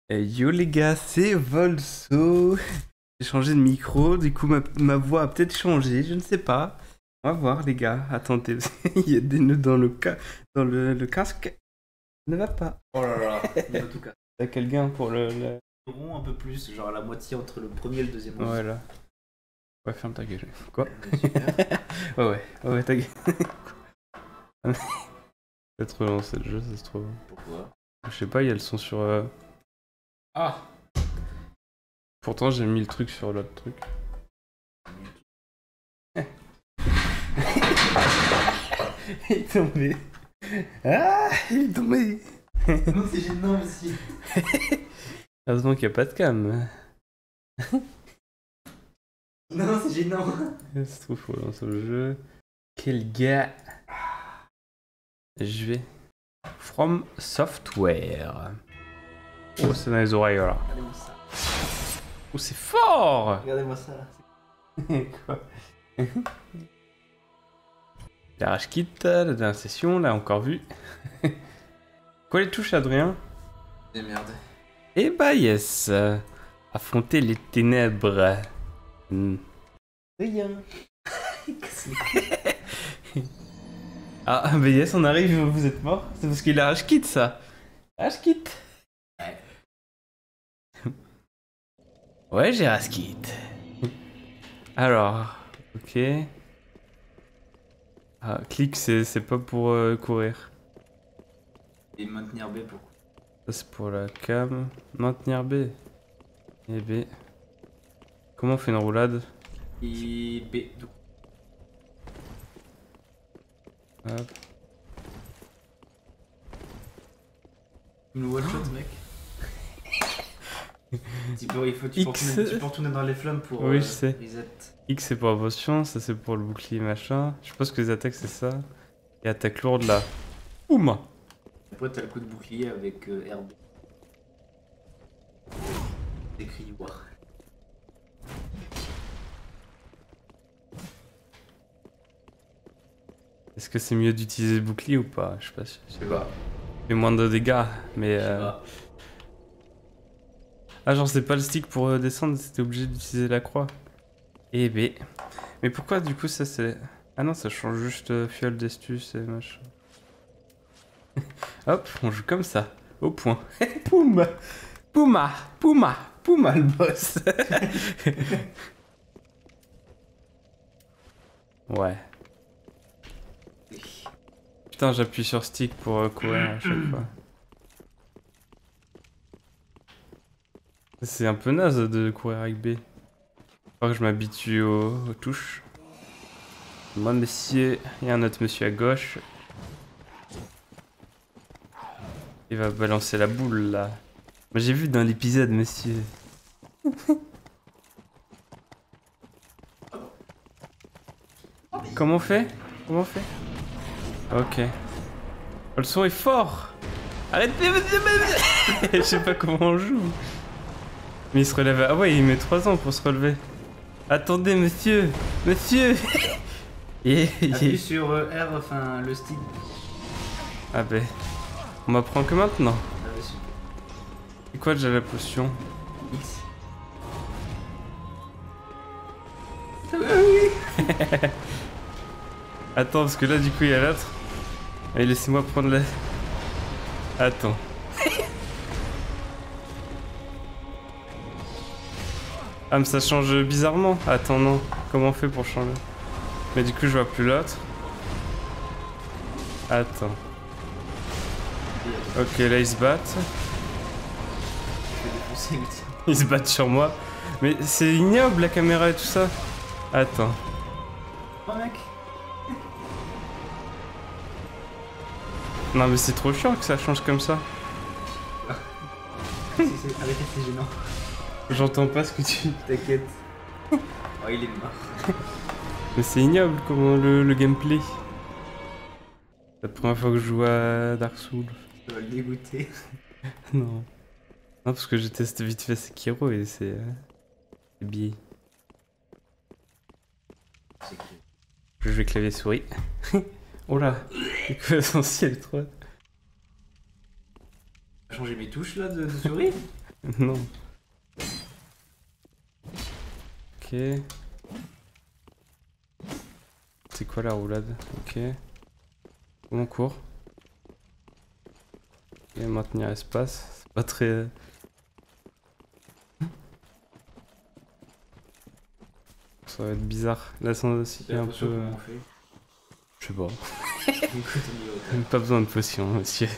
Yo les gars, c'est Volso. J'ai changé de micro, du coup ma voix a peut-être changé, je ne sais pas. On va voir les gars, attendez, il y a des nœuds dans le casque. Ça ne va pas. Oh là là, il va tout casser. T'as quelqu'un pour le... Rond un peu plus, genre à la moitié entre le premier et le deuxième. Voilà. Ouais, ferme ta gueule. Quoi? Super. Ouais, ta gueule. C'est trop lancé le jeu, ça se trouve. Pourquoi? Je sais pas, il y a le son sur... Ah! Pourtant j'ai mis le truc sur l'autre truc. Il est tombé. Ah, il est tombé. Non, c'est gênant aussi. Heureusement qu'il n'y a pas de cam. Non, c'est gênant. C'est trop fou dans ce jeu. Quel gars. Je vais. From Software. Oh, c'est dans les oreilles là. Regardez-moi ça. Oh, c'est fort. Regardez-moi ça là. Quoi? L'arrache kit, la dernière session, là encore vu. Quoi les touches, Adrien? Des merdes. Eh bah yes. Affronter les ténèbres. Rien. Ah bah yes, on arrive, vous êtes mort. C'est parce qu'il a arrache kit ça. Arrache kit. Ouais. Ouais, j'ai arrache kit. Alors, ok. Ah, clic, c'est pas pour courir. Et maintenir B pour. Ça c'est pour la cam. Maintenir B. Et B. Comment on fait une roulade? Et B. Du coup. Hop. Une one shot, mec. Tu peux retourner dans les flammes pour Oui, je sais. reset. X c'est pour la potion, ça c'est pour le bouclier machin. Je pense que les attaques c'est ça. Et attaque lourde là. Ouma! Après, t'as le coup de bouclier avec RB. C'est écrit War. Est-ce que c'est mieux d'utiliser le bouclier ou pas? Je sais pas. Je sais pas. Il fait moins de dégâts, mais. Je sais pas. Ah, genre, c'est pas le stick pour descendre, c'était obligé d'utiliser la croix. Eh B. Mais pourquoi du coup ça c'est. Ah non, ça change juste fiole d'estus et machin. Hop, on joue comme ça. Au point. Poum! Pouma! Pouma! Pouma le boss! Ouais. Putain, j'appuie sur stick pour courir à chaque fois. C'est un peu naze de courir avec B. Faut que je m'habitue aux touches. Moi, monsieur, il y a un autre monsieur à gauche. Il va balancer la boule là. Moi, j'ai vu dans l'épisode, monsieur. Comment on fait? Comment on fait? Ok. Oh, le son est fort! Arrêtez! Je sais pas comment on joue. Mais il se relève. Ah ouais, il met 3 ans pour se relever. Attendez, monsieur! Monsieur! Appuie sur R, enfin le stick. Ah ben. On m'apprend que maintenant. Ah ouais, super. C'est quoi déjà la potion? X. Attends, parce que là, du coup, il y a l'autre. Allez, laissez-moi prendre la... Attends. Ah, mais ça change bizarrement. Attends, non. Comment on fait pour changer? Mais du coup, je vois plus l'autre. Attends. Ok, là, ils se battent. Je vais défoncer le tien. Ils se battent sur moi. Mais c'est ignoble, la caméra et tout ça. Attends. Oh mec. Non, mais c'est trop chiant que ça change comme ça. Arrêtez, c'est gênant. J'entends pas ce que tu... T'inquiète. Oh, il est mort. Mais c'est ignoble comment le gameplay. C'est la première fois que je joue à Dark Souls. Ça va le dégoûter. Non. Non, parce que j'ai testé vite fait Sekiro et c'est billet. C'est que... Je joue clavier souris. Oh là, c'est quoi l'essentiel 3? Changer mes touches là de souris? Non. Ok. C'est quoi la roulade? Ok. On court. Et maintenir espace. C'est pas très... Ça va être bizarre. Là, c'est aussi un peu... Je sais pas. Pas besoin de potion, monsieur.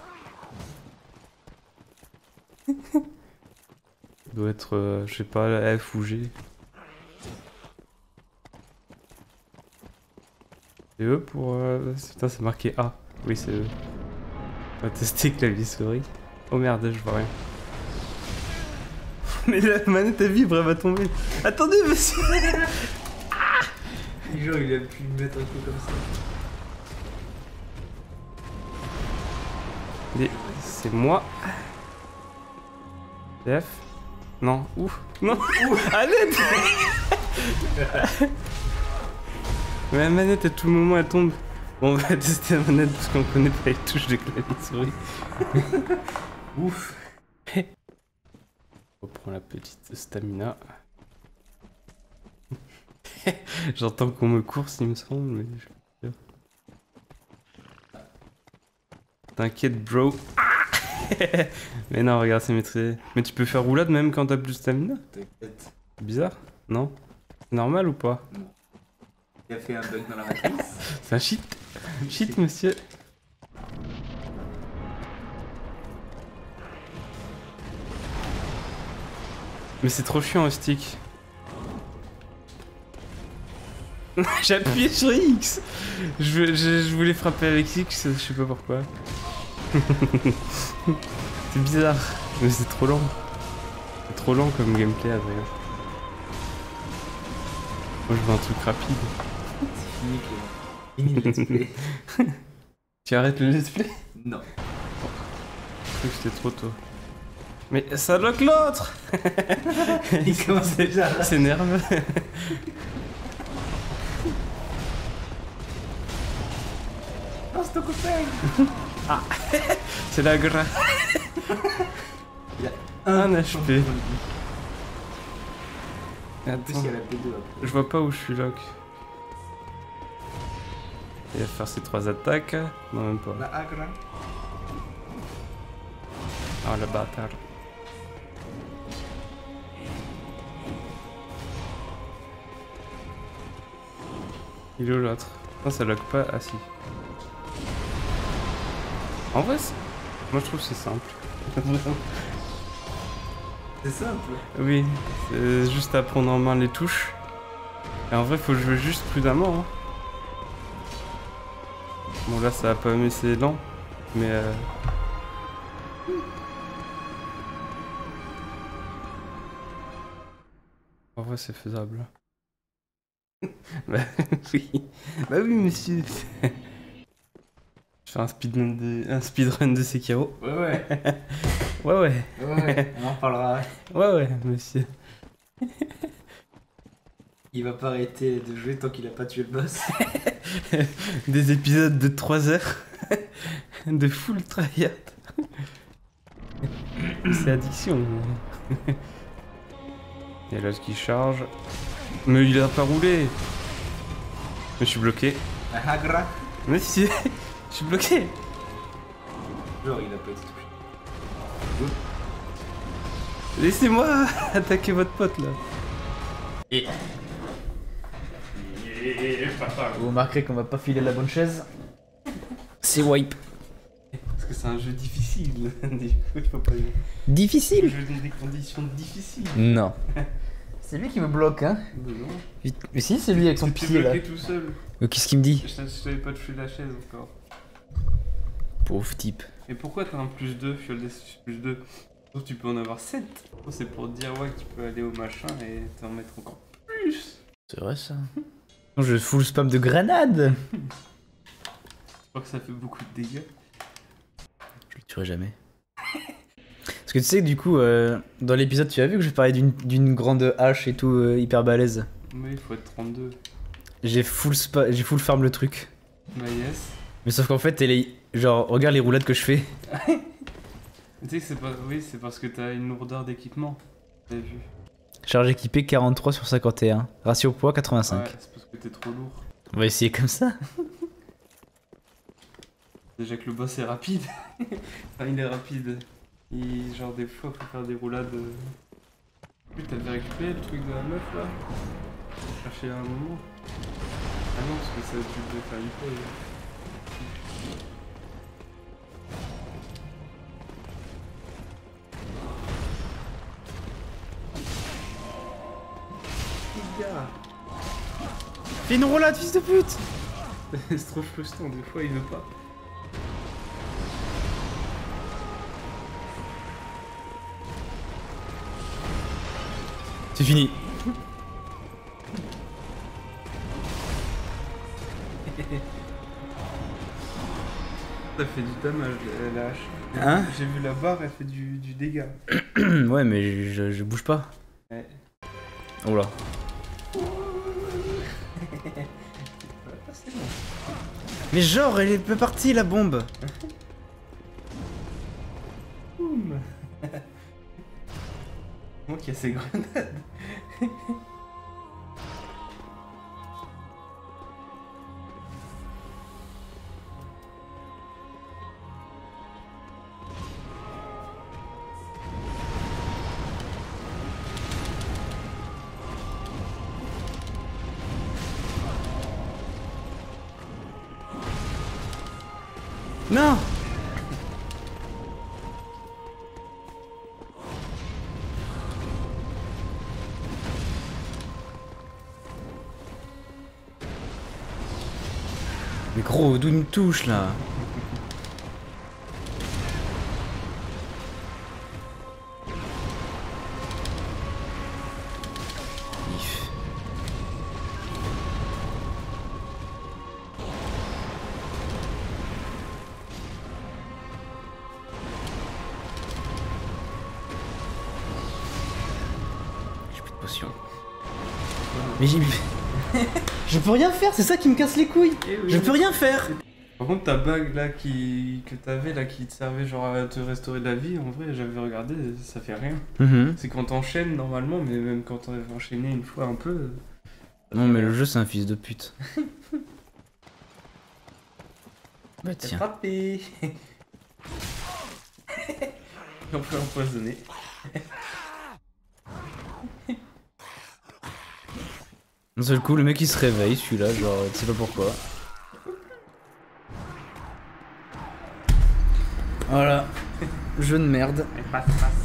Ça doit être, je sais pas, la F ou G. C'est E pour... Putain, c'est marqué A. Oui, c'est E. On va tester clavier souris. Oh merde, je vois rien. Mais la manette à vibre, elle va tomber. Attendez, monsieur. Genre, il a pu me mettre un peu comme ça. C'est moi. F. Non. Ouf. Non. À l'aide. Mais la manette à tout moment elle tombe. Bon, on va tester la manette parce qu'on connaît pas les touches de clavier souris. Ouf. On reprend la petite stamina. J'entends qu'on me course, il me semble. Mais je suis pas sûr. T'inquiète, bro. Mais non, regarde, c'est maîtrisé. Mais tu peux faire roulade même quand t'as plus de stamina? T'inquiète. Bizarre, non? C'est normal ou pas? Non. Il a fait un bug dans la matrice. C'est un cheat. Cheat, monsieur. Mais c'est trop chiant, un stick. J'ai appuyé sur X. Je voulais frapper avec X, je sais pas pourquoi. C'est bizarre, mais c'est trop lent. C'est trop lent comme gameplay, à vrai. Moi je veux un truc rapide. C'est fini, Clément. Fini le let's play. Tu arrêtes le let's play? Non. Je crois que c'était trop tôt. Mais ça bloque l'autre. Il commence déjà. C'est nerveux. Oh, c'est ton copain. Ah. C'est la gras. Il y a un HP. En plus, il y a la P2 après. Je vois pas où je suis lock. Il va faire ses 3 attaques. Non, même pas. La Agra. Oh, le bâtard. Il est où l'autre? Non, ça lock pas. Ah si. En vrai, moi je trouve que c'est simple. C'est simple. Oui, c'est juste à prendre en main les touches. Et en vrai, faut jouer juste prudemment. Hein. Bon, là, ça va pas mais c'est lent. Mais en vrai, c'est faisable. Bah oui. Bah oui, monsieur. Je fais un speedrun de Sekiro. Ouais, ouais. Ouais, ouais. Ouais, on en reparlera. Ouais, ouais, monsieur. Il va pas arrêter de jouer tant qu'il a pas tué le boss. Des épisodes de 3 heures. De full tryhard. C'est addiction. Et là, ce qui charge. Mais il a pas roulé. Mais je suis bloqué. La Agra. Monsieur, je suis bloqué. Genre, il a pas été touché. Laissez-moi attaquer votre pote là. Et... Vous remarquerez qu'on va pas filer la bonne chaise. C'est wipe. Parce que c'est un jeu difficile. Du coup, il faut pas jouer. Difficile? Je joue des conditions difficiles. Non. C'est lui qui me bloque, hein. Non. Mais si, c'est lui avec son pied là. Tu es bloqué tout seul. Qu'est-ce qu'il me dit? Je savais pas toucher la chaise encore. Pauvre type. Et pourquoi t'as un +2, fiole des +2? Sauf tu peux en avoir 7. C'est pour te dire ouais que tu peux aller au machin et t'en mettre encore plus. C'est vrai ça. Je full spam de grenades. Je crois que ça fait beaucoup de dégâts. Je le tuerai jamais. Parce que tu sais que du coup, dans l'épisode tu as vu que je parlais d'une grande hache et tout hyper balèze. Mais il faut être 32. J'ai full farm le truc. Bah yes. Mais sauf qu'en fait, elle est... genre, regarde les roulades que je fais. Tu sais que c'est pas... Oui, c'est parce que t'as une lourdeur d'équipement. T'as vu. Charge équipée 43 sur 51. Ratio poids 85. Ouais, c'est parce que t'es trop lourd. On va essayer comme ça. Déjà que le boss est rapide. Enfin, il est rapide. Genre des fois, faut faire des roulades... T'avais récupéré le truc de la meuf là? Chercher un moment. Ah non, parce que ça tu devais faire une pause. Les gars! Fais une roulade, fils de pute! C'est trop frustrant, des fois il veut pas. C'est fini. Ça fait du damage la hache. Hein? J'ai vu la barre, elle fait du dégât. Ouais, mais je bouge pas. Ouais. Oh là. Mais genre, elle est pas partie la bombe. Boum. Moi qui a ces grenades. Non! Mais gros, d'où il me touche là? If. J'ai plus de potion. Mais j'ai... Je peux rien faire, c'est ça qui me casse les couilles. Eh oui. Je peux rien faire. Par contre, ta bague là que t'avais là qui te servait genre à te restaurer de la vie, en vrai, j'avais regardé, ça fait rien. C'est quand t'enchaînes normalement, mais même quand t'as enchaîné une fois un peu. Non mais le jeu c'est un fils de pute. Bah T'es tiens. frappé. On peut empoisonner. D'un seul coup le mec il se réveille celui-là, genre tu sais pas pourquoi. Voilà. Jeu de merde. Passe.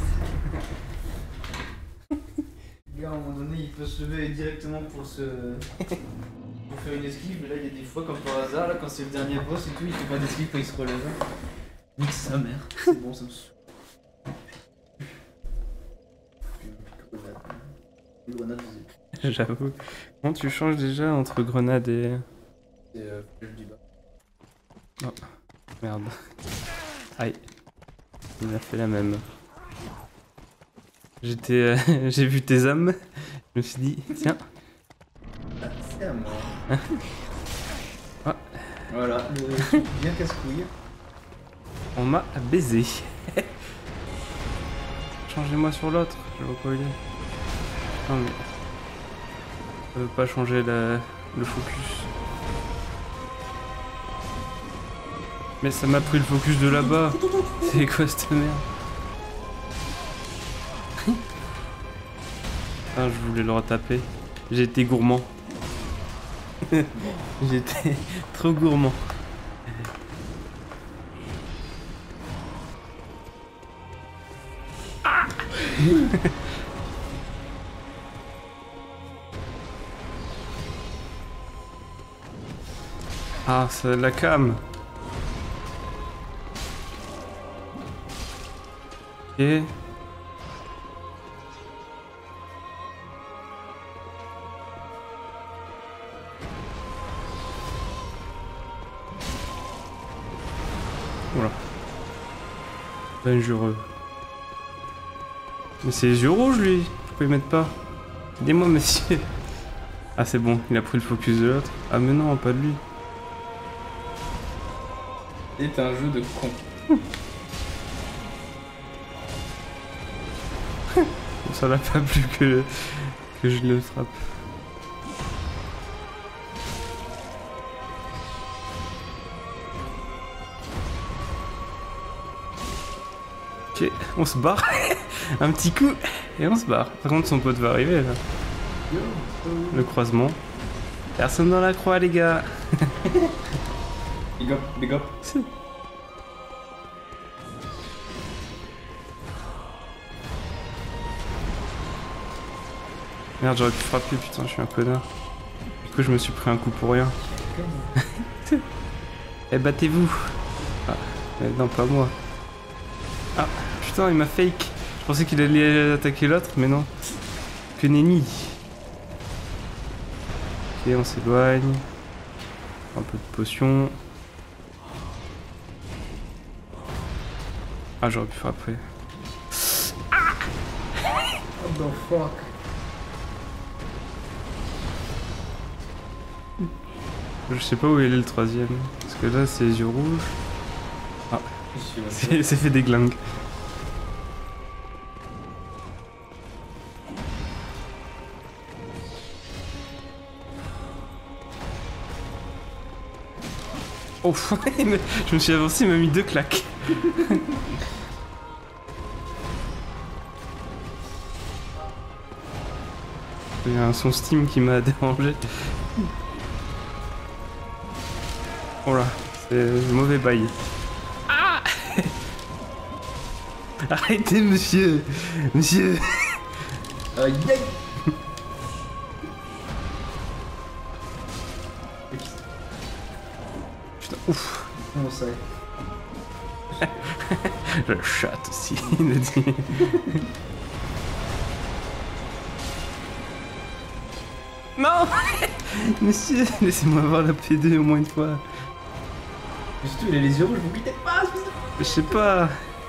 Le gars à un moment donné il peut se lever directement pour faire une esquive, mais là il y a des fois comme par hasard, là quand c'est le dernier boss et tout, il fait pas d'esquive quand il se relève. Nique sa mère. C'est bon, ça me saoule. Une grenade, J'avoue. Comment tu changes déjà entre grenade et... c'est flèche du bas. Merde. Aïe. Il m'a fait la même. J'étais... j'ai vu tes âmes. Je me suis dit, tiens. Ah, c'est à moi. Ah. Voilà, le truc bien casse-couille. On m'a baisé. Changez-moi sur l'autre. Je vois quoi il est. Non mais... Ça veut pas changer le focus. Mais ça m'a pris le focus de là-bas. C'est quoi cette merde? Ah, je voulais le retaper. J'ai été gourmand. J'étais trop gourmand. Ah. Ah, c'est la cam. Ok. Voilà. Dangereux. Mais c'est les yeux rouges lui. Pourquoi ils mettent pas? Aidez-moi monsieur. Ah c'est bon, il a pris le focus de l'autre. Ah mais non, pas de lui. C'est un jeu de con. Ça l'a pas plu que je le frappe. Ok, on se barre. Un petit coup et on se barre. Par contre son pote va arriver là. Le croisement. Personne dans la croix les gars. Big up, big up. Merde, j'aurais pu frapper, putain, je suis un connard. Du coup, je me suis pris un coup pour rien. Eh, battez-vous. Ah, non, pas moi. Ah, putain, il m'a fake. Je pensais qu'il allait attaquer l'autre, mais non. Que nenni. Ok, on s'éloigne. Un peu de potion. Ah, j'aurais pu frapper. What the fuck? Je sais pas où il est le troisième. Parce que là, c'est les yeux rouges. Ah, c'est fait des glingues. Oh, je me suis avancé, il m'a mis 2 claques. Il y a un son Steam qui m'a dérangé. Oh là, c'est mauvais bail. Ah arrêtez, monsieur. Monsieur. Aïe aïe. Putain, ouf. Comment ça? Le chat aussi, il a dit. Non. Monsieur, laissez-moi voir la P2 au moins une fois. Mais surtout, il a les yeux rouges, vous quittez pas, Je sais pas.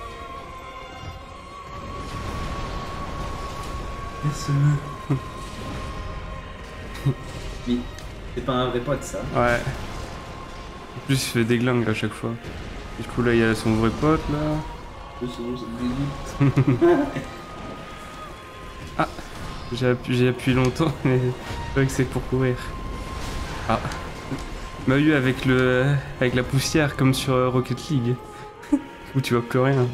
Personne. Mais c'est pas un vrai pote ça. Ouais. En plus, il fait des glingues à chaque fois. Du coup, là, il y a son vrai pote là. Ah, j'ai appuyé longtemps, mais c'est vrai que c'est pour courir. Ah. Il m'a eu avec la poussière comme sur Rocket League. Où tu vois plus rien.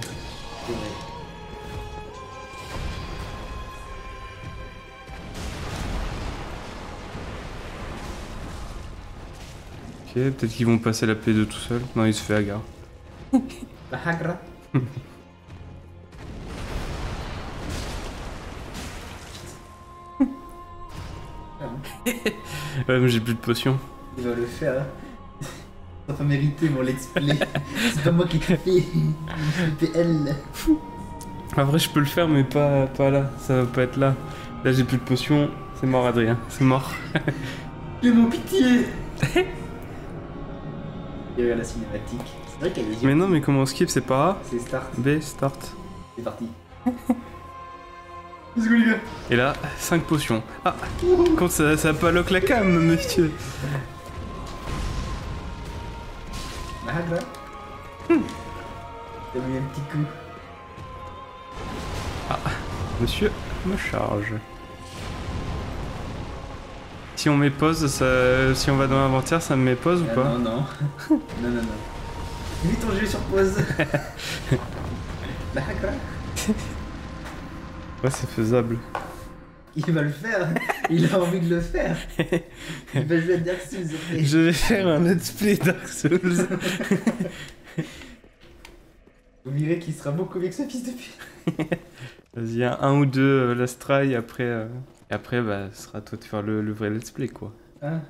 Ok, peut-être qu'ils vont passer la P2 tout seul. Non, il se fait agarre. La hagra. Ouais, mais j'ai plus de potions. Il va le faire. Ça va mériter mon let's play. C'est pas moi qui t'ai fait. C'était elle. En vrai, je peux le faire, mais pas là. Ça va pas être là. Là, j'ai plus de potions. C'est mort, Adrien. C'est mort. J'ai mon pitié. Il y a la cinématique. C'est vrai qu'elle est. Mais non, mais comment on skip, c'est pas A? C'est start. B, start. C'est parti. Let's go les gars. Et là, 5 potions. Ah, quand ça paloque la cam, monsieur. La hagra. T'as mis un petit coup. Monsieur me charge. Si on met pause, si on va dans l'inventaire, ça me met pause ou pas? Non, non. Non, non, non. Mets ton jeu sur pause. La hagra. Ouais, c'est faisable. Il va le faire. Il a envie de le faire. Il va jouer à Dark Souls après. Je vais faire un let's play Dark Souls. Vous verrez qu'il sera beaucoup mieux que ce fils de pute. Vas-y, un ou deux last try, après, et après, bah, ce sera à toi de faire le vrai let's play, quoi. Hein?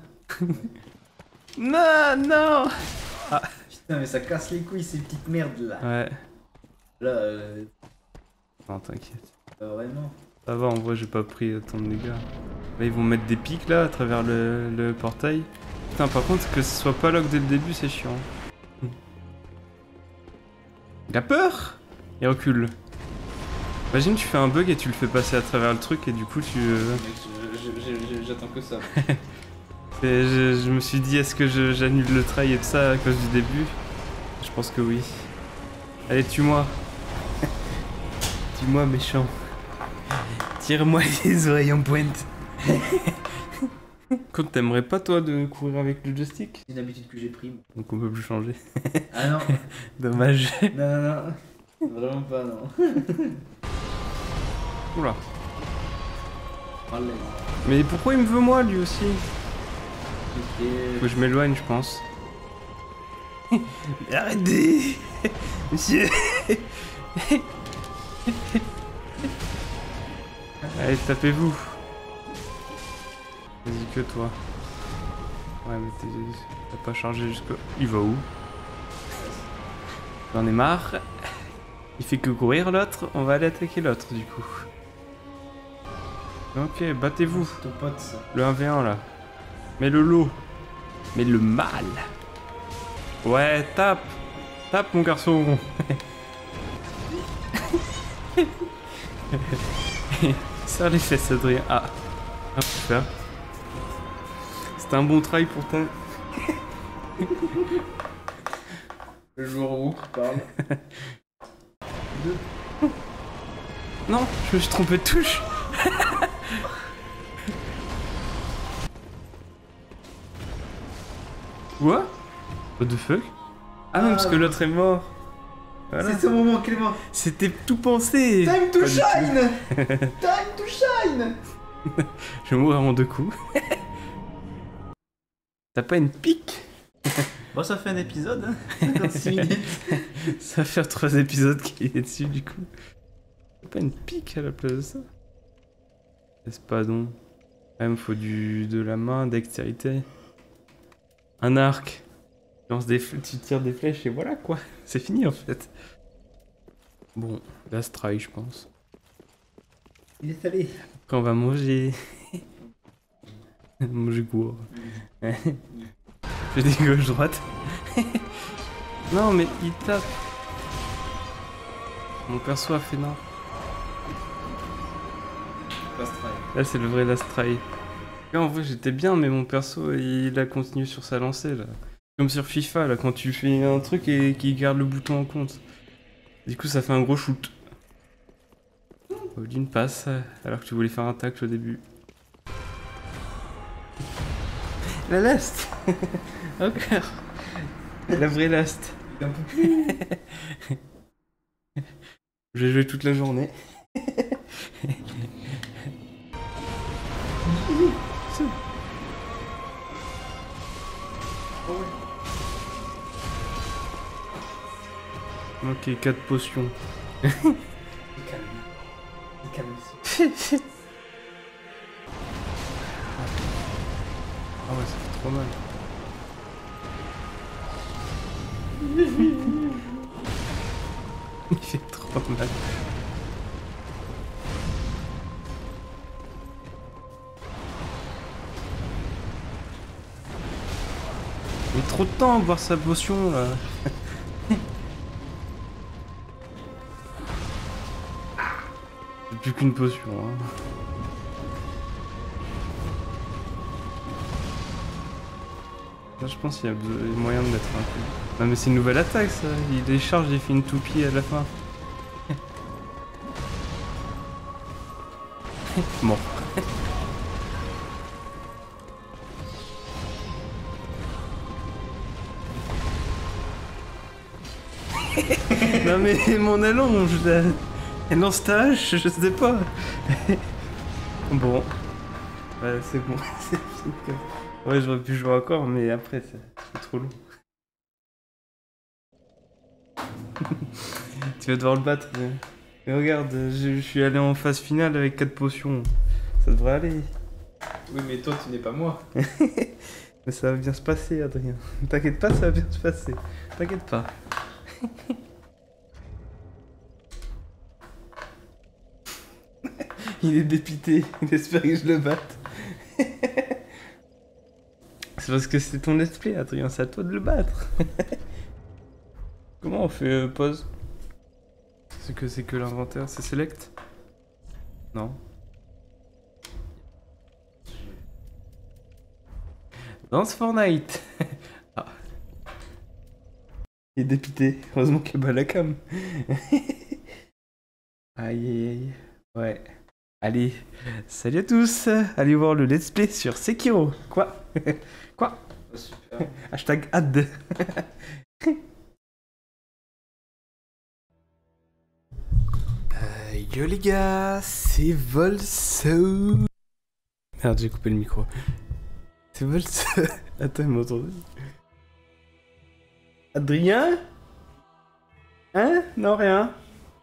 Non, non. Putain, mais ça casse les couilles ces petites merdes là. Ouais. Là, Non, t'inquiète. pas vraiment. Ça va, en vrai, j'ai pas pris tant de dégâts. Là, ils vont mettre des pics, là, à travers le portail. Putain, par contre, que ce soit pas lock dès le début, c'est chiant. Il a peur. Il recule. Imagine, tu fais un bug et tu le fais passer à travers le truc et du coup, tu... J'attends que ça. Et je me suis dit, est-ce que j'annule le try et tout ça à cause du début? Je pense que oui. Allez, tue-moi. Tue-moi, méchant. Tire-moi les oreilles en pointe. Quand t'aimerais pas toi de courir avec le joystick? C'est une habitude que j'ai pris. Moi. Donc on peut plus changer. Ah non. Dommage. Non. Vraiment pas, non. Oula. Allez. Mais pourquoi il me veut moi lui aussi? Ok. Faut que je m'éloigne je pense. Arrêtez. Monsieur. Allez, tapez-vous. Vas-y que toi. Ouais mais t'as pas chargé jusqu'au... Il va où? J'en ai marre. Il fait que courir l'autre, on va aller attaquer l'autre du coup. Ok, battez-vous. C'est ton pote ça. Le 1v1 là. Mais le lot. Mais le mal. Ouais, tape. Tape mon garçon. Serre les fesses Adrien. Ah. Ah putain. C'était un bon try pourtant. Le joueur où parle. Non, je me suis trompé de touche. What? What the fuck? Ah non, parce que l'autre est mort. Voilà. C'est ce moment, Clément. C'était tout pensé. Time to Pas du shine. Time to shine. Je vais mourir en 2 coups. T'as pas une pique? Bon, ça fait un épisode, hein. 56 minutes. Ça va faire 3 épisodes qui est dessus du coup. T'as pas une pique à la place de ça? Espadon. Quand même, faut de la main, dextérité. Un arc. Tu tires des flèches et voilà quoi. C'est fini en fait. Bon, last try je pense. Il est allé. Après on va manger. Manger quoi? Fais des gauche-droite. Non mais il tape. Mon perso a fait non. Last try. Là c'est le vrai last try. Là, en vrai j'étais bien mais mon perso il a continué sur sa lancée là. Comme sur FIFA là quand tu fais un truc et qu'il garde le bouton en compte. Du coup ça fait un gros shoot. Odin passe alors que tu voulais faire un tacle au début. La last. Encore. La vraie last. Il en peut plus. J'ai joué toute la journée. Oh ouais. Ok, 4 potions. Il est calme. Il est calme ici. Ah ouais, ça fait trop mal. Il fait trop mal. Il met trop de temps à boire sa potion là. C'est plus qu'une potion hein. Là, je pense qu'il y a moyen de mettre un coup. Non mais c'est une nouvelle attaque ça. Il décharge, il fait une toupie à la fin. Mort. Non mais mon allonge là. Elle lance ta hache, je sais pas. Bon. Ouais, c'est bon. Ouais, j'aurais pu jouer encore, mais après, c'est trop long. Tu vas devoir le battre. Mais regarde, je suis allé en phase finale avec 4 potions. Ça devrait aller. Oui, mais toi, tu n'es pas moi. Mais ça va bien se passer, Adrien. T'inquiète pas, ça va bien se passer. T'inquiète pas. Il est dépité. Il espère que je le batte. C'est parce que c'est ton let's play, Adrien. C'est à toi de le battre. Comment on fait pause? C'est que l'inventaire, c'est select? Non. Danse Fortnite. Ah. Il est dépité. Heureusement qu'il bat la cam. Aïe aïe aïe. Ouais. Allez, salut à tous. Allez voir le let's play sur Sekiro. Quoi? Quoi? Oh, super. Hashtag ad. Yo les gars, c'est Volso. Merde, j'ai coupé le micro. C'est Volso. Attends, il m'a entendu. Adrien? Hein? Non, rien.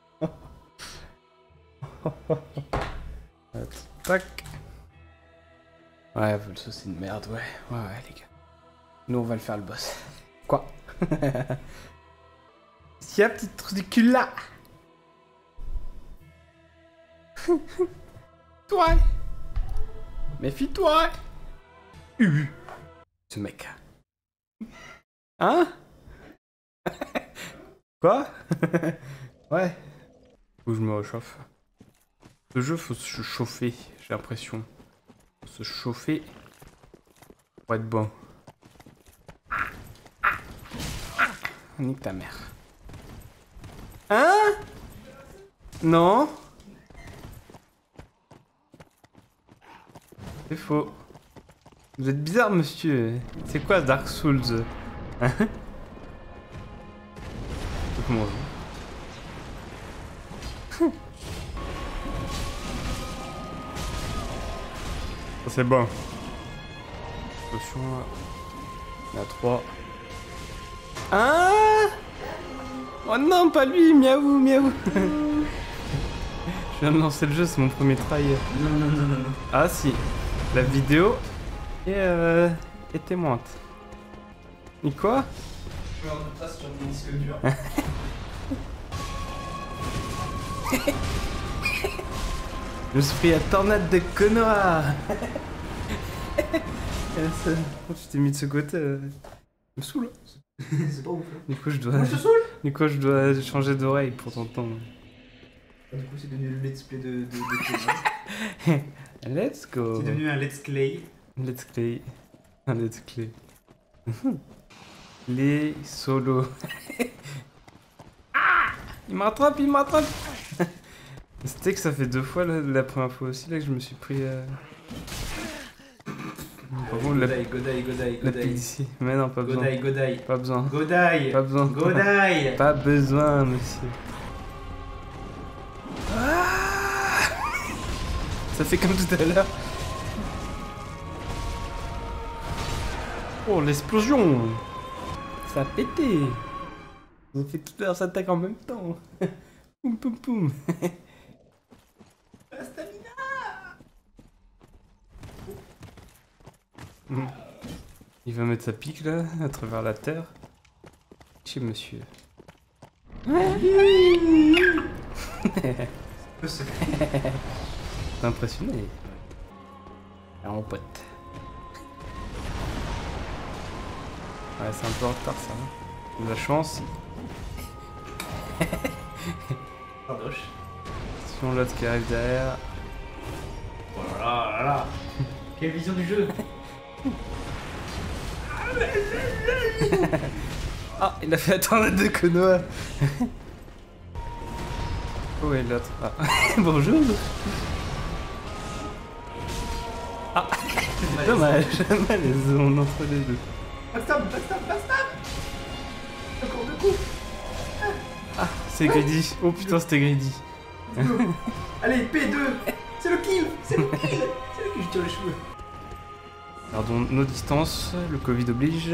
Attends, tac. Ouais, Volso, c'est une merde, ouais. Ouais, les gars. Nous, on va le faire le boss. Quoi? S'il y a un petit trou du cul là. Toi. Méfie-toi. Ce mec. Hein? Quoi? Ouais. Faut que je me réchauffe. Ce jeu, faut se chauffer, j'ai l'impression. Faut se chauffer pour être bon. Nique ta mère. Hein? Non? C'est faux. Vous êtes bizarre, monsieur. C'est quoi Dark Souls? Hein? Comment c'est bon. Attention là. Il y en a 3. Ah! Oh non, pas lui, miaou, miaou. Je viens de lancer le jeu, c'est mon premier try. Non. Ah si, la vidéo est témointe. Et quoi? Je vais avoir de traces sur mon disque dur. Je me suis pris la tornade de Konoha. Tu t'es mis de ce côté, me saoule. C'est pas ouf. Du coup, je Je te saoule. dois changer d'oreille pour t'entendre. Du coup, c'est devenu le let's play de Konoha. Let's go. C'est devenu un let's play. Let's play. Un let's play. Les solos. Ah, il me rattrape, il me rattrape. C'était que ça fait 2 fois la première fois aussi là que je me suis pris. Par contre, la pile ici. Mais non, pas besoin. Godai. Pas besoin. Godai. Pas besoin. Godai. Pas besoin, monsieur. Ah, ça fait comme tout à l'heure. Oh, l'explosion. Ça a pété. Ils ont fait toute leur attaque en même temps. Poum poum poum. La stamina. Il va mettre sa pique là, à travers la terre. Chez monsieur. T'es impressionné. Ah, mon pote. Ouais, c'est un peu en retard ça. Hein. De la chance. Pardoche. Attention l'autre qui arrive derrière. Oh là là. Quelle vision du jeu. Ah, il a fait la tornade de Konoha. Oh et l'autre. Ah. Bonjour. Ah, dommage. Malaise entre les deux. Backstab. Encore 2 coups. Ah, c'est greedy. Oh putain, c'était greedy. Allez, P2. C'est le kill. C'est le kill. Je tire les cheveux. Gardons nos distances, le Covid oblige.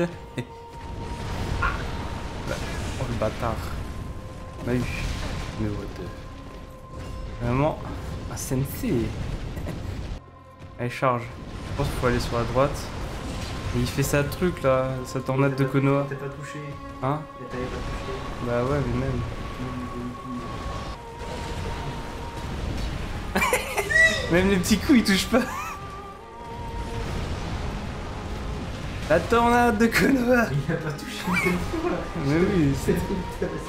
Oh le bâtard. On a eu numéro 2. Vraiment un sensei. Allez, charge. Je pense qu'il faut aller sur la droite. Et il fait sa truc là, sa tornade de Konoha. T'as pas touché. Hein? T'avais pas touché. Bah ouais, mais même. Même les petits coups ils touchent pas. La tornade de Konoha. Il a pas touché une seule fois. Mais oui, C'est c'est... trop intéressant.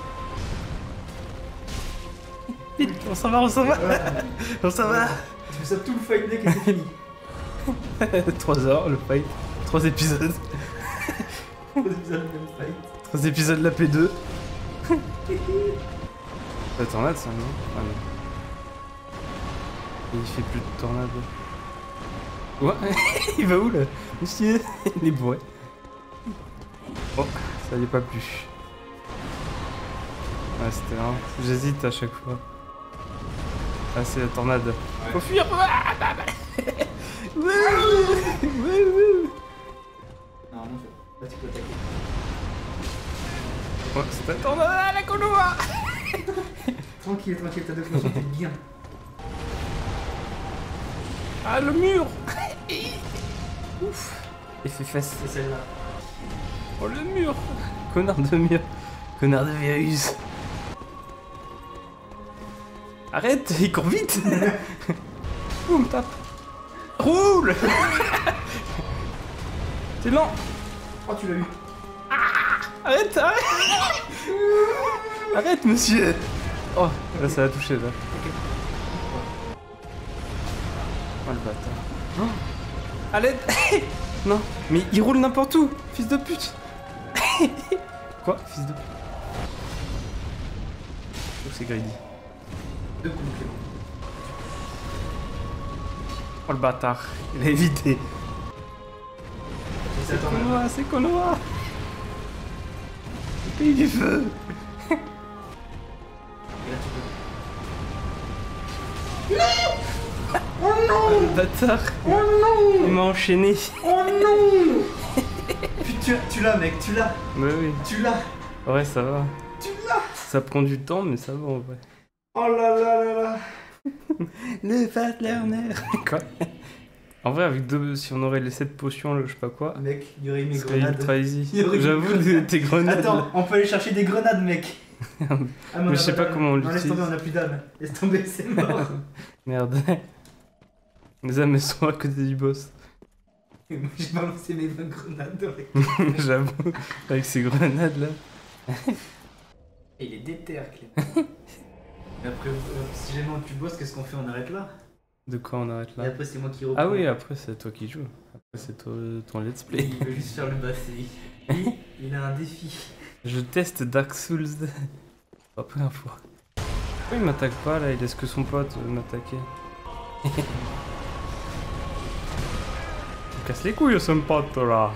Vite, on s'en va, on s'en va. On s'en va. Tu fais ça tout le fight deck et c'est fini. 3 heures le fight. 3 épisodes. 3 épisodes même fight. 3 épisodes de la P2. La tornade ça non? Ah non. Il fait plus de tornade. Ouais, il va où là? Monsieur, il est bourré. Oh, ça y est pas plus. Ah, c'était un. J'hésite à chaque fois. Ah, c'est la tornade. Ouais. Faut fuir! Normalement, là tu peux attaquer. Oh, c'est la tornade à la Konoha! Tranquille, tranquille, t'as 2 flèches, t'es bien. Ah, le mur! Ouf! Effet fesse. C'est celle-là. Oh, le mur! Connard de mur. Connard de virus. Arrête, il court vite! Ouh, me tape. Roule! T'es lent! Oh, tu l'as eu. Arrête, arrête! Arrête, monsieur! Oh, là, ça a touché, là. Oh, le bâtard. Oh. À l'aide! Non, mais il roule n'importe où! Fils de pute! Quoi? Fils de pute? Oh, c'est greedy. 2 coups de clé. Oh, le bâtard. Il a évité. C'est Konoha, c'est Konoha! Le pays du feu! Et là, tu peux. Oh non! Le bâtard! Oh non! Il m'a enchaîné! Oh non! Putain, tu l'as, mec, tu l'as! Bah oui. Tu l'as! Ouais, ça va. Tu l'as! Ça prend du temps, mais ça va en vrai. Oh là là là là! Le Fat Lerner! Quoi? En vrai, avec si on aurait les 7 potions, là, je sais pas quoi. Mec, il y aurait mes Ce serait grenades. ultra easy. Il y aurait J'avoue, tes grenades. Attends, là. on peut aller chercher des grenades, mec! Ah, Mais je sais pas comment on l'utilise. Laisse tomber, l'utilise. on a plus d'âme. Laisse tomber, c'est mort. Merde. Les âmes, elles sont à côté du boss. Moi, j'ai balancé mes 20 grenades dans les... J'avoue, avec ces grenades là. Et il est déter, Clément. Mais après, si jamais on tue le boss, qu'est-ce qu'on fait? On arrête là? De quoi on arrête Et là? après, c'est moi qui reprends. Ah oui, après c'est toi qui joues. Après c'est ton let's play. Il veut juste faire le boss, lui. Lui, il a un défi. Je teste Dark Souls. La première fois. Pourquoi il m'attaque pas là? Il laisse que son pote m'attaquer. Il casse les couilles son pote là.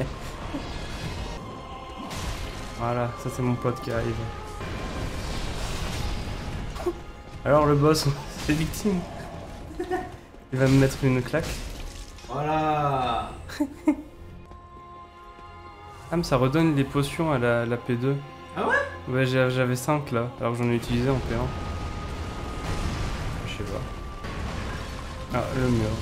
Voilà, ça c'est mon pote qui arrive. Alors le boss, c'est victime. Il va me mettre une claque. Voilà. Ah mais ça redonne les potions à la P2. Ah ouais? Ouais, j'avais 5 là, alors que j'en ai utilisé en P1. Je sais pas. Ah, le mur.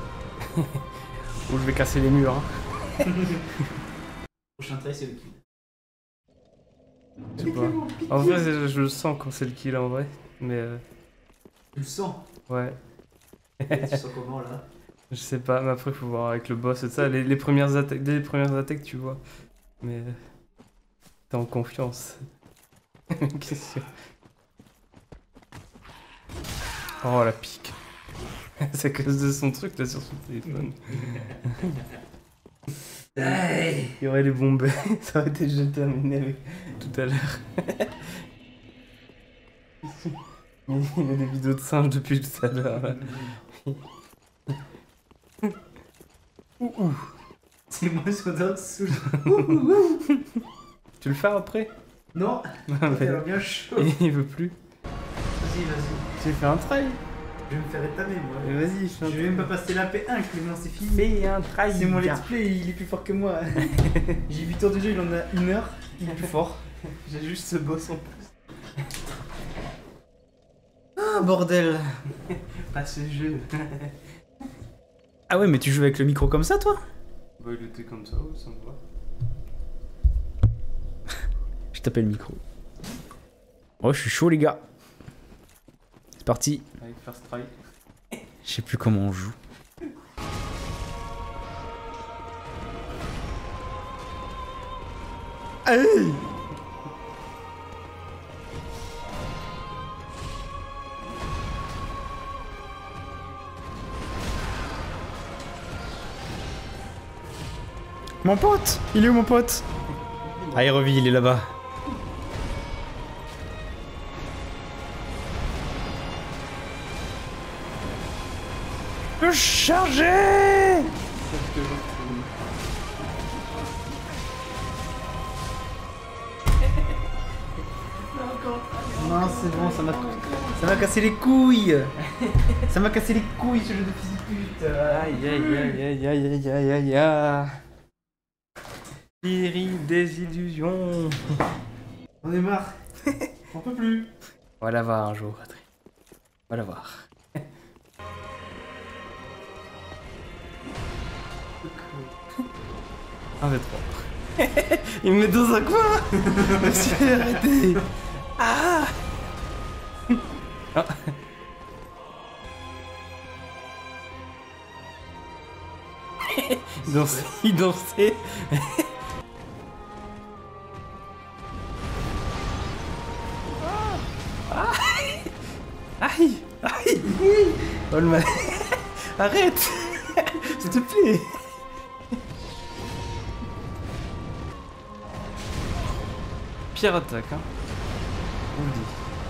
Ou je vais casser les murs. Hein. Prochain try, c'est le kill. Je sais pas. En vrai, je le sens quand c'est le kill en vrai. Mais Tu le sens? ouais. Tu sens comment là? Je sais pas, mais après faut voir avec le boss et ça, les premières attaques, dès les premières attaques tu vois. Mais t'es en confiance. Qu'est-ce que... Oh la pique. C'est à cause de son truc là sur son téléphone. Hey. Il y aurait les bombes, ça aurait été déjà terminé avec tout à l'heure. Il y a des vidéos de singes depuis tout à l'heure là. C'est moi sur Dark Souls. Tu le fais après? Non, Ah, mais- il a bien chaud. Il veut plus. Vas-y, vas-y. Tu fais un try. Je vais me faire étamer moi. Mais vas-y, fais un Je vais même pas passer la P1, Clément, c'est fini. Fais un try. C'est mon let's play, il est plus fort que moi. J'ai 8 heures de jeu, il en a 1 heure. Il est plus fort. J'ai juste ce boss en plus. Ah, bordel. Pas ce jeu. Ah ouais, mais tu joues avec le micro comme ça, toi? Bah, il était comme ça, ouais, ça me va. Je t'appelle le micro. Oh, je suis chaud, les gars. C'est parti. Avec First Try. Je sais plus comment on joue. Hey! Mon pote! Il est où mon pote? Ah, il revit, il est là-bas. Charger. Non, c'est bon, ça m'a cassé les couilles. Ça m'a cassé les couilles ce jeu de fils de pute. Aïe aïe aïe aïe aïe aïe aïe aïe aïe. Thierry des illusions. On est marre. On peut plus. On va la voir un jour, Adrien. On va la voir. Un v 3. Il me met dans un coin. Monsieur, arrêtez. Ah. Ah. Il dansait. Aïe. Aïe. Oh le mal. Arrête. S'il te plaît. Pire attaque, hein. On le dit.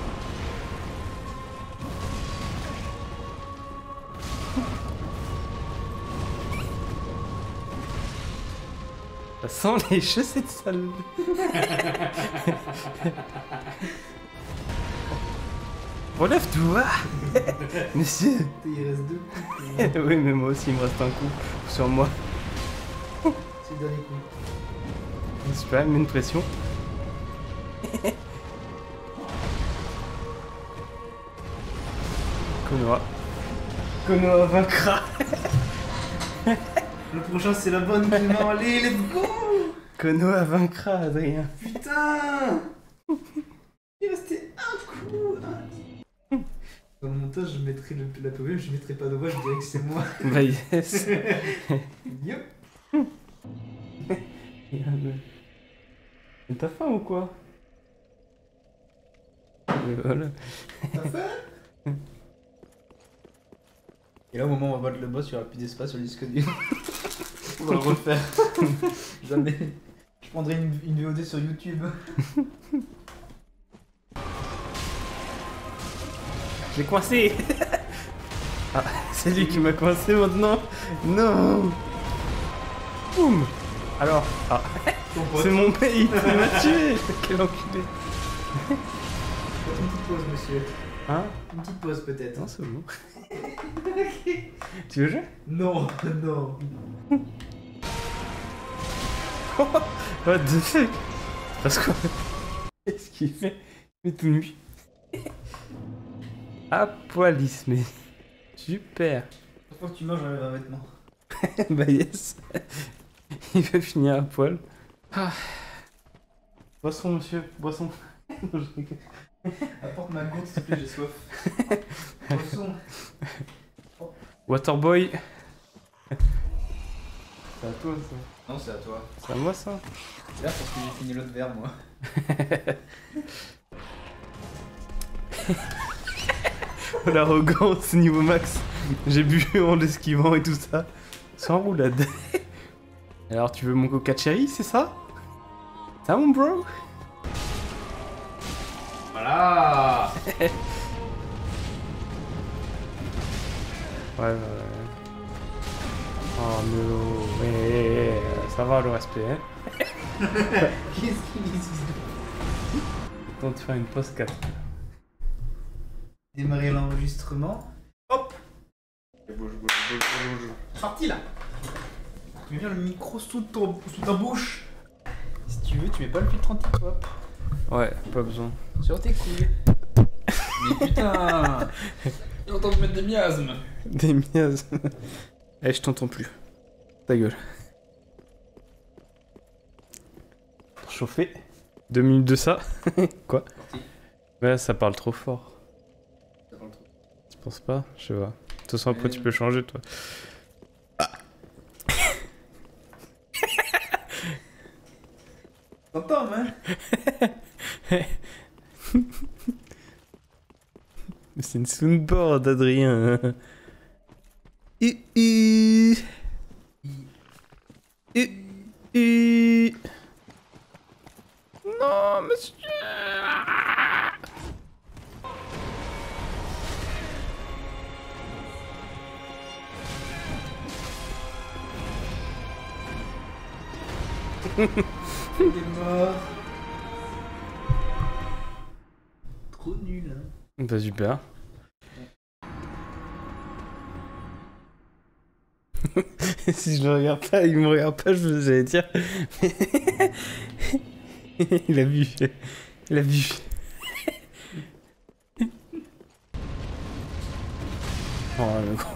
Ça sent les chaussettes sales. Relève-toi. Monsieur. Il reste 2 coups. Oui, mais moi aussi, il me reste un coup sur moi. C'est le dernier coup. Super, mets une pression. Konoha vaincra. Le prochain c'est la bonne main. Allez, let's go. Konoha vaincra, Adrien. Putain. Il restait un coup. Dans le montage, je mettrai la POV, je mettrai pas de voix, je dirais que c'est moi. Bah yes. Yup. Mais t'as faim ou quoi? Et voilà. T'as faim? Et là, au moment où on va battre le boss, il n'y aura plus d'espace sur le disque dur. On va le refaire. Jamais. Je prendrai une VOD sur YouTube. J'ai coincé. Ah, c'est lui qui m'a coincé maintenant. Non. Boum. Alors, ah, c'est mon pays, il m'a tué. Quel enculé. Une petite pause, monsieur. Hein? Une petite pause, peut-être. Non, c'est bon. Tu veux jouer? Non, non. What the fuck? Parce que... Qu'est-ce qu'il fait? Il est tout nu. À poilisme. Super. Chaque fois que tu manges, j'enlève un vêtement. Bah yes. Il va finir à poil. Ah. Boisson, monsieur, boisson. Non, je rigole. Apporte ma gourde, s'il te plaît, j'ai soif. Boisson. Waterboy. C'est à toi ça. Non, c'est à toi. C'est à moi ça. C'est là parce que j'ai fini l'autre verre, moi. L'arrogance niveau max. J'ai bu en l'esquivant et tout ça. Sans roulade. Alors tu veux mon coca cherry, c'est ça? Ça mon bro? Voilà. Ouais. Oh non, mais ça va le respect, hein? Qu'est-ce qu'il dit? Temps de faire une pause 4. Démarrer l'enregistrement. Hop. Bouge. Sorti là. Tu mets bien le micro sous ta bouche. Si tu veux, tu mets pas le filtre anti-pop. Ouais, pas besoin. Sur tes couilles. Mais putain. Il entend mettre des miasmes. Des miasmes. Eh, je t'entends plus. Ta gueule. Pour chauffer. 2 minutes de ça. Quoi? Ouais, ça parle trop fort. Tu penses pas? Je sais pas. De toute façon, après, tu peux changer, toi. T'entends, hein? C'est une soundboard, Adrien. Non, monsieur. Il est mort. Trop nul, hein. Bah super. Si je le regarde pas, il me regarde pas, j'allais dire. Il a vu. Il a vu. Oh le gros.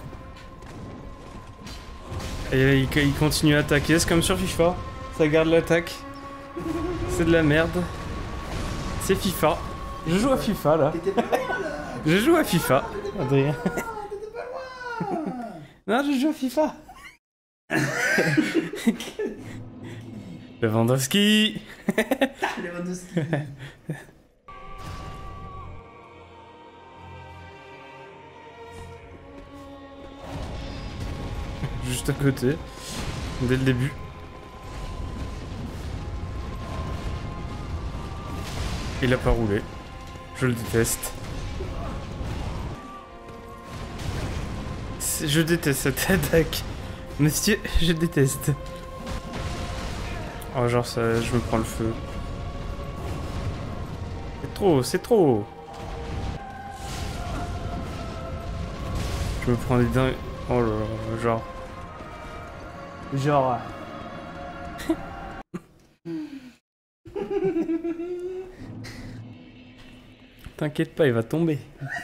Et là, il continue à attaquer, c'est comme sur FIFA. Ça garde l'attaque. C'est de la merde. C'est FIFA. Je joue à FIFA là. T'étais pas loin là. Je joue à FIFA. Adrien. T'étais pas loin. Non, je joue à FIFA. Lewandowski. Lewandowski. Juste à côté. Dès le début. Il a pas roulé. Je le déteste. Je déteste cette attaque. Monsieur, je déteste. Oh, genre ça, je me prends le feu. C'est trop, c'est trop. Je me prends des dingues. Oh là là, genre. Genre. T'inquiète pas, il va tomber.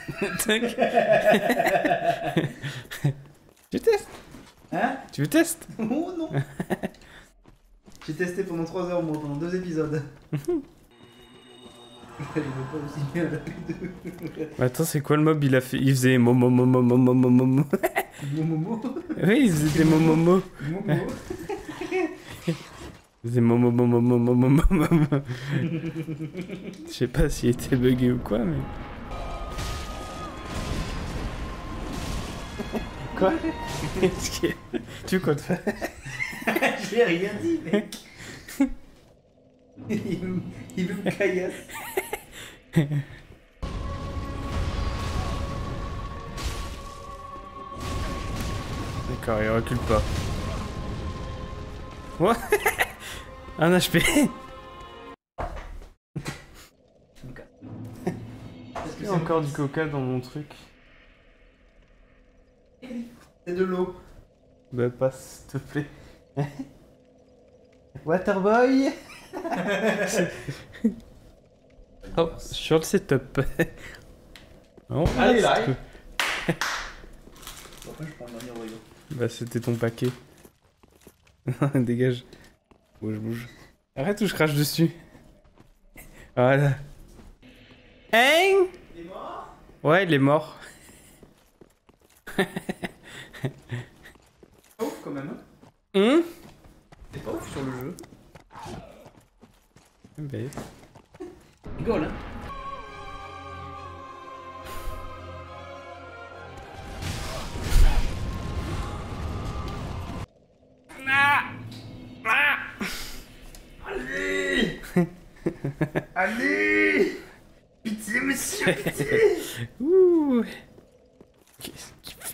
Tu testes? Hein? Tu veux tester? Oh non. J'ai testé pendant 3 heures moi, pendant 2 épisodes. Je veux pas aussi bien la P2. Attends, c'est quoi le mob? Il faisait momo. Momomo. Oui, il faisait des momomo. Momo. Il faisait momo. Je sais pas s'il était bugué ou quoi, mais... Quoi? Tu veux quoi te faire? J'ai rien dit, mec. Il veut me caillasse. D'accord, il recule pas. What? Un HP. Il y a encore du coca dans mon truc. C'est de l'eau. Bah passe, s'il te plaît. Waterboy. Oh, sur le setup. Oh, Allez, là. c'est Pourquoi je prends le dernier royaume? Bah c'était ton paquet. Dégage. Bouge. Arrête ou je crache dessus. Voilà. Hein? Il est mort? Ouais, il est mort. Pas ouf quand même, hein? T'es pas ouf sur le jeu. Bah, Rigole, hein? Allez! Allez! Pitié, monsieur, pitié! Ouh. Qu'est-ce qu'il fait?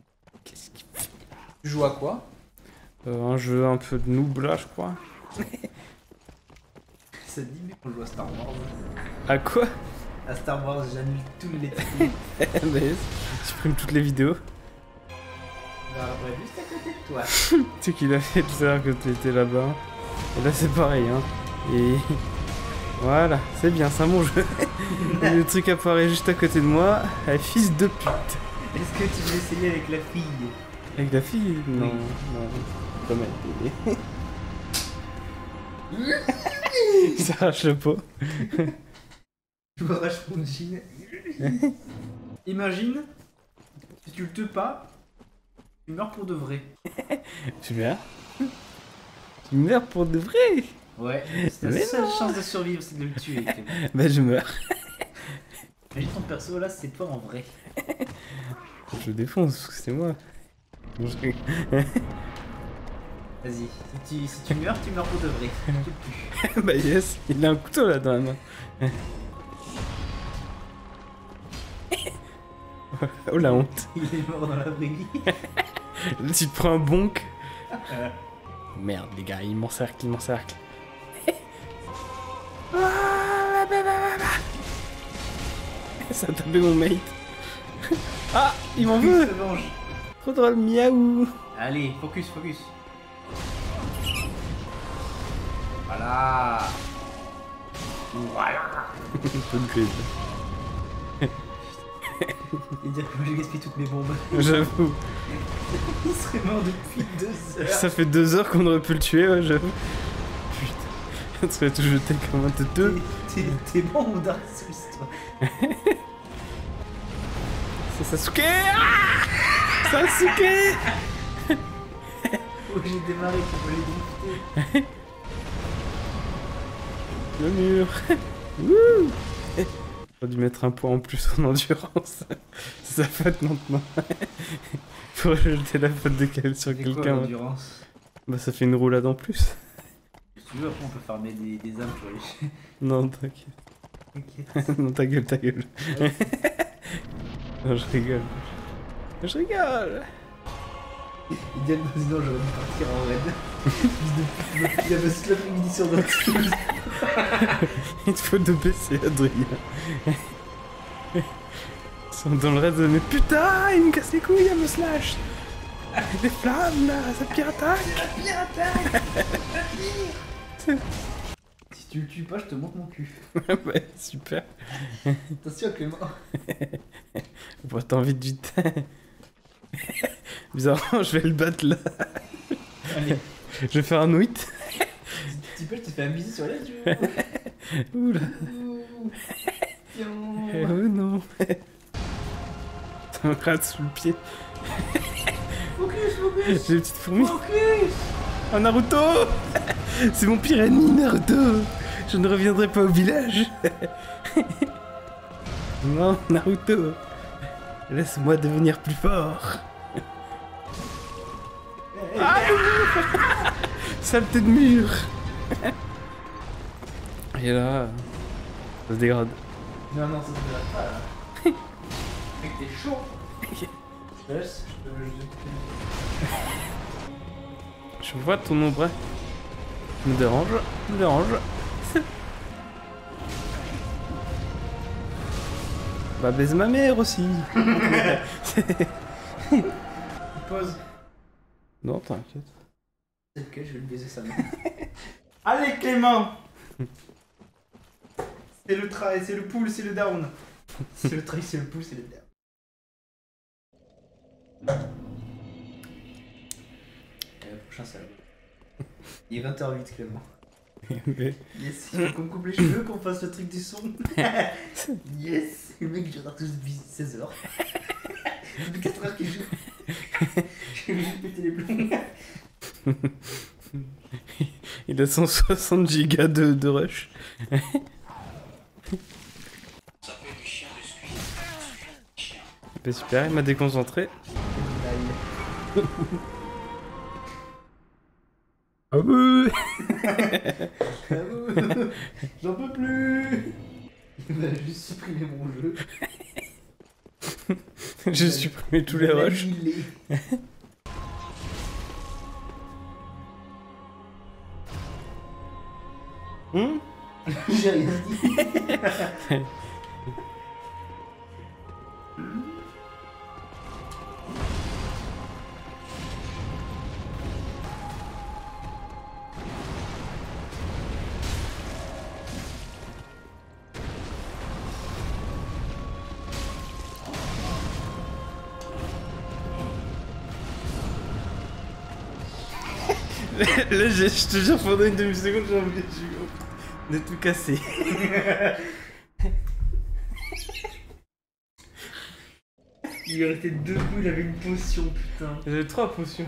Tu joues à quoi? Un jeu un peu de noob là, je crois. Ça dit, mais qu'on joue à Star Wars. À quoi? À Star Wars, j'annule tous les trucs. Bah, je supprime toutes les vidéos. Bah, après, juste à côté de toi. Tu sais qu'il a fait tout à l'heure que tu étais là-bas. Et là c'est pareil, hein. Et voilà, c'est bien, c'est un bon jeu. Et le truc apparaît juste à côté de moi. Ah, fils de pute. Est-ce que tu veux essayer avec la fille? Avec la fille? Non, Oui. non. Comme elle. Il s'arrache le pot. Je m'arrache mon jean. Imagine, si tu le tues pas, tu meurs pour de vrai. Super. Tu meurs pour de vrai? Ouais. C'est Mais la seule non. chance de survivre, c'est de le tuer. Bah je meurs. Imagine ton perso là, c'est toi en vrai. Je le défonce, parce que c'est moi. Vas-y, si tu meurs, tu meurs pour de vrai. Tu le tues. Bah yes, il a un couteau là dans la main. Oh la honte. Il est mort dans la vraie vie. Tu te prends un bonk. Merde les gars, il m'encercle. Ça a tapé mon mate. Ah, il m'en veut. Se venge. Trop drôle, miaou. Allez, focus, focus. Voilà. Voilà. Peu de grid. Et dire que moi j'ai gaspillé toutes mes bombes. J'avoue. Il serait mort depuis 2 heures. Ça fait 2 heures qu'on aurait pu le tuer, ouais, j'avoue. Putain. On serait tout jeté comme un teuteux. T'es bon ou Dark Souls, toi? C'est Sasuke. Ah, Sasuke. Oh, j'ai démarré pour les drifter. Le mur. Wouh. J'aurais dû mettre un point en plus en endurance. C'est sa faute maintenant. Faut jeter la faute de quelqu'un sur quelqu'un. L'endurance. Bah ça fait une roulade en plus. Si tu veux, après on peut farmer des âmes pour les chiens. Non, t'inquiète. T'inquiète. Non, ta gueule, ta gueule. Non, je rigole. Je rigole. Idéal, sinon j'aurais dû partir en raid. Il y avait toute l'après-midi sur Dark Souls. Il te faut 2 PC, Adrien. Ils sont dans le raid, mais putain, il me casse les couilles, il me slash. Des flammes là, ça pire attaque. Si tu le tues pas, je te montre mon cul. Ouais, super. Attention Clément. Bon, t'as envie de vite. Bizarrement, je vais le battre là. Allez. Je vais faire un nouit. Tu peux, je t'ai fait un bisou sur la joue. Oula. Oh non. Ça me gratte sous le pied. Focus, focus. J'ai une petite fourmi. Focus. Oh Naruto. C'est mon pire ennemi, Naruto. Je ne reviendrai pas au village. Non, Naruto. Laisse-moi devenir plus fort. Ah, saleté de mur. Et là, ça se dégrade. Non, non, ça se dégrade pas là. Mec, t'es chaud. Laisse, je peux Je vois ton ombre. Me dérange, me dérange. Bah baise ma mère aussi. Pause. Non, t'inquiète. C'est ok, je vais le baiser sa main. Allez Clément. C'est le try, c'est le pull, c'est le down. C'est le try, c'est le pull, c'est le down. Et le prochain c'est la... Il est 20h08 Clément. Mais... Yes, il faut qu'on me coupe les cheveux, qu'on fasse le truc du son. Yes. Le mec, j'en ai tous depuis 16h. Depuis 4h qu'il joue. J'ai vu péter les plombs. Il a 160 gigas de rush. Bah super, il m'a déconcentré. Ah oui. J'en peux plus. Il m'a juste supprimé mon jeu. J'ai supprimé tous les rushs. J'ai rien dit. Là, je te jure, pendant une demi-seconde, j'ai envie de tout casser. Il est resté debout, il avait une potion, putain. J'avais 3 potions.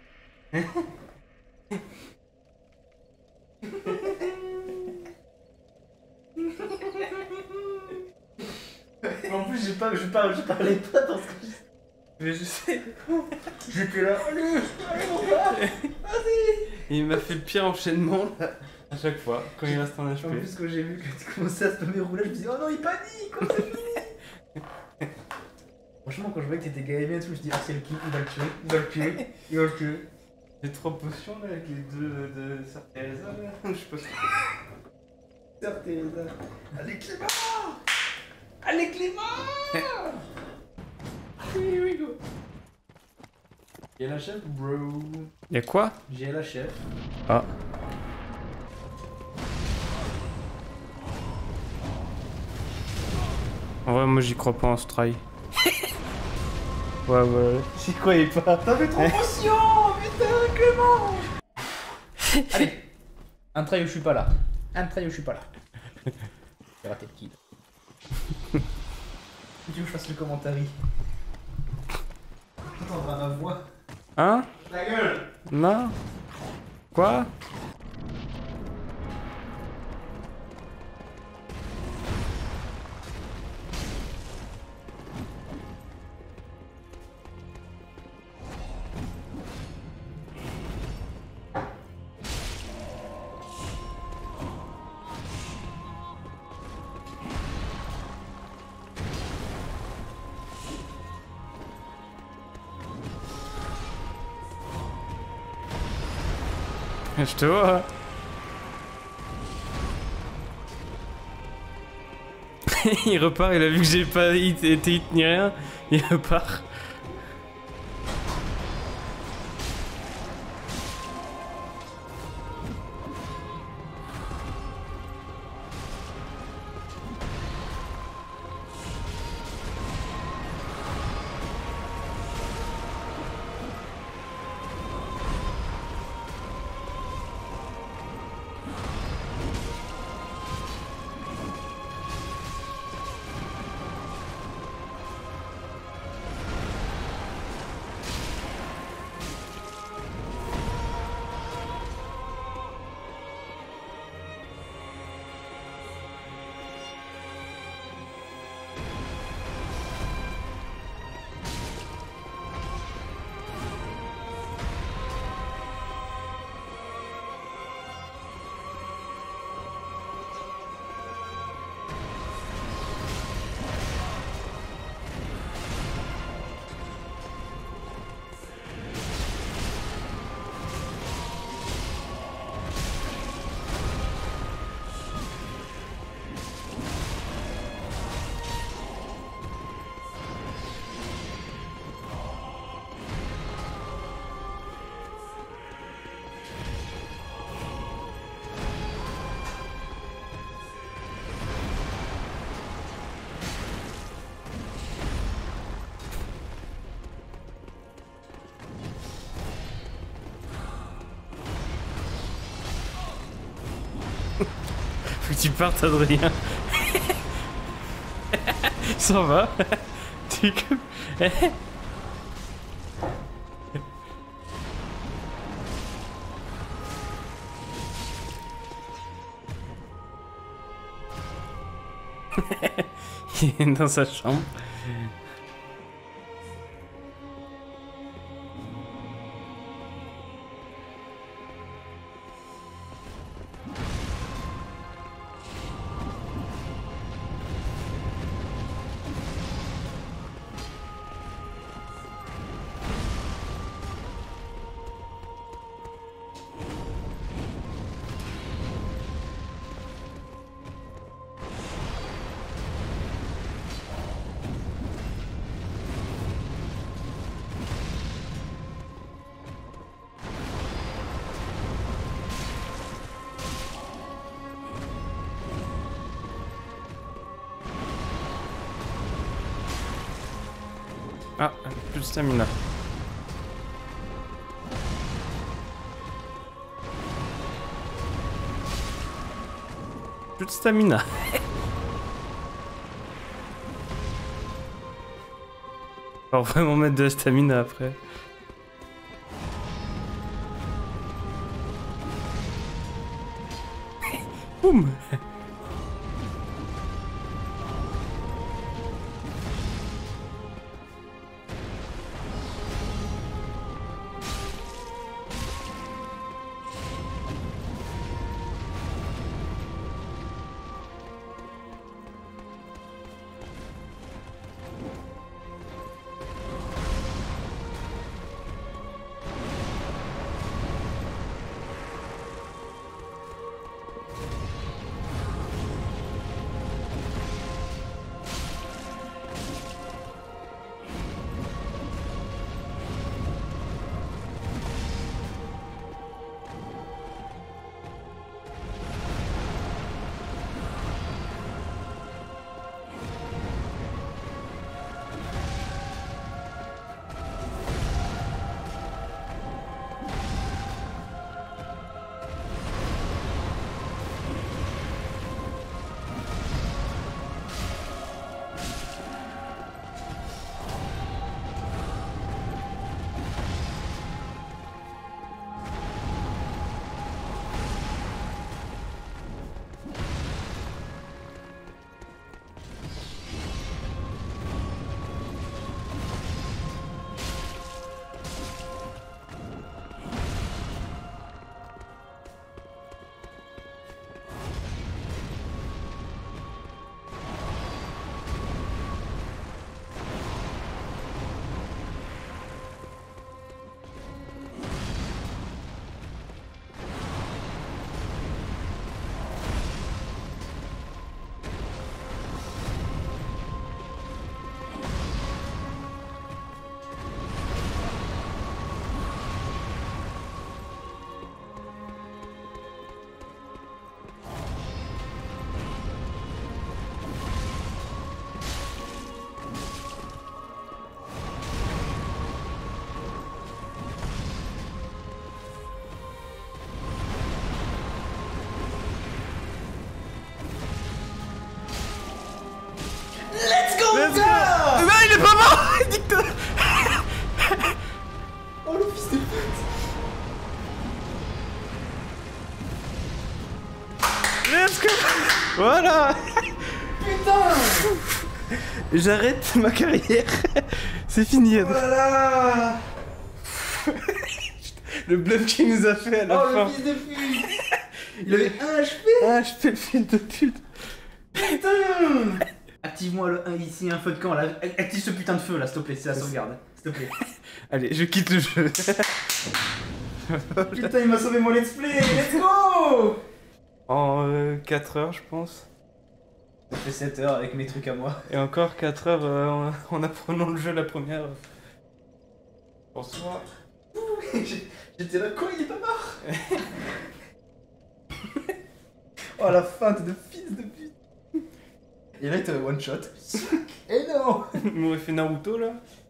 En plus, je parlais pas parce que Mais je sais. j'étais là. Allez, mon gars, vas-y. Et il m'a fait le pire enchaînement là, à chaque fois, quand il reste en HP. En plus, quand j'ai vu que tu commençais à spammer roulage, je me dis oh non, il panique, oh, c'est fini. Franchement, quand je voyais que t'étais gavé et tout, je me dis ah, c'est le kill, il va le tuer, il va le tuer, il va le tuer. J'ai 3 potions là avec les 2 de Sarteresa là. Je sais pas ce que Certes, Teresa. Allez, Clément. Allez Clément. Here we go. J'ai la chef, bro. Y'a quoi? J'ai la chef. Ah. En vrai, moi j'y crois pas en ce try. Ouais. J'y croyais pas. T'avais trop d'émotion, putain, Clément. Allez, un try où je suis pas là. Un try où je suis pas là. J'ai raté le kill. Tu veux que je fasse le commentaire? T'entendras ma voix. Hein? Ta gueule. Non? Quoi? Je te vois. Il repart, il a vu que j'ai pas été hit ni rien. Il repart. Faut que tu partes, Adrien. Ça va. Tu... Il est dans sa chambre. Ah, plus de stamina. Plus de stamina. Faut vraiment mettre de la stamina après. Boum. Let's go. Voilà. Putain. J'arrête ma carrière. C'est fini. Voilà. Le bluff qu'il nous a fait à la Oh fin. le fils de pute. Il avait 1 HP. Ah, je fais le fil de pute. Putain. Active-moi le 1 ici, un feu de camp là. Active ce putain de feu là, s'il te plaît, c'est la sauvegarde. S'il te plaît. Allez, je quitte le jeu. Putain, il m'a sauvé mon let's play. Let's go. En 4 heures, je pense. Ça fait 7 heures avec mes trucs à moi. Et encore 4 heures en apprenant le jeu la première. Bonsoir. J'étais là, quoi, il est pas mort. Oh la feinte de fils de pute. Et là il te one shot. Et non. Il m'aurait fait Naruto là.